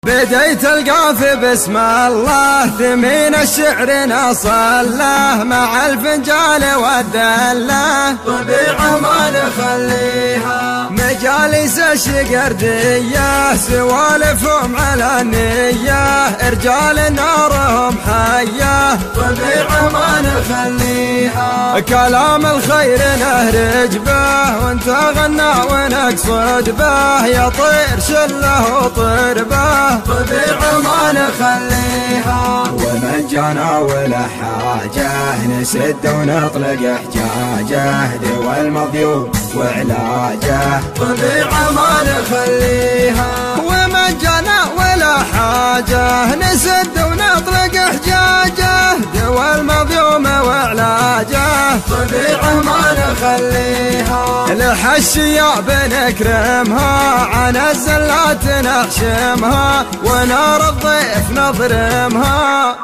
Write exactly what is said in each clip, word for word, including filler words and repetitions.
بديت القافي بسم الله ثمين الشعر نصله مع الفنجال والدله طبيعة ما نخليها مجالس الشقردية سوالفهم على النية رجال نارهم حية طبيعة ما نخليها كلام الخير نهرج به وانت غنى ونقصد به يا طير شله وطير به طبيعة ما نخليها ومن جانا ولا حاجة نسد ونطلق احجاجه دوا المضيوب وعلاجه طبيعة ما نخليها ومن جانا ولا حاجة نسد ونطلق احجاجه دوا المظلوم وعلاجه طبيعة ما نخليها الحشية بنكرمها عن الزلات نحشمها ونار الضيف نضرمها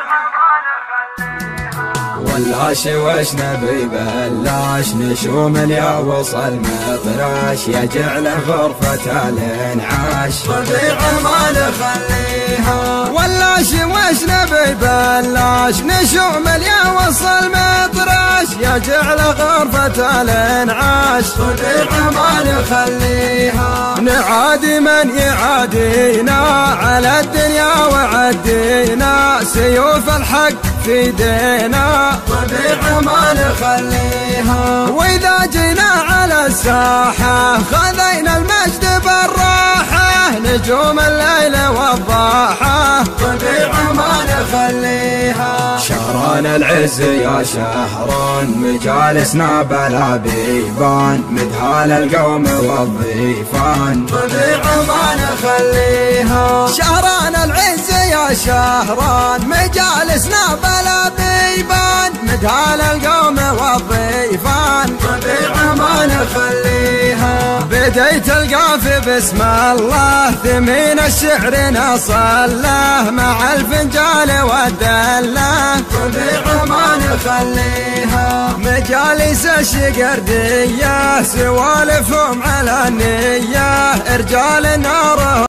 ولاش وش نبي بلاش نشوم اليا وصل مطراش يجعل غرفة الانعاش طبيعة ما نخليها ولاش وش نبي بلاش نشوم اليا وصل مطراش يجعل غرفة الانعاش طبيعة ما نخليها نعادي من يعادينا على الدنيا وعدينا سيوف الحق في دينا طبيعة ما نخليها وإذا جينا على الساحة خذينا المجد بالراحة نجوم الليل والضاحة طبيعة ما نخليها شهران العز يا شهران مجالسنا بلا بيبان مدهال القوم والضيفان طبيعة ما نخليها شهران العز يا شهران مجالسنا بلا بيبان مدهال القوم والضيفان طبيعة ما نخليها بديت القافي بسم الله ثمين الشعر نصله مع الفنجال والدله طبيعة ما نخليها مجالس الشقردية سوالفهم على النية رجال نارهم